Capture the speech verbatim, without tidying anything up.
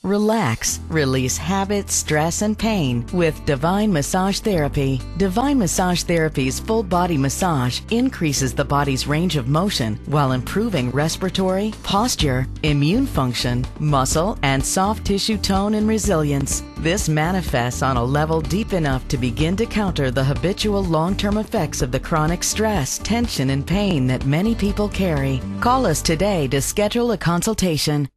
Relax, release habit, stress, and pain with Divine Massage Therapy. Divine Massage Therapy's full body massage increases the body's range of motion while improving respiratory, posture, immune function, muscle, and soft tissue tone and resilience. This manifests on a level deep enough to begin to counter the habitual long-term effects of the chronic stress, tension, and pain that many people carry. Call us today to schedule a consultation.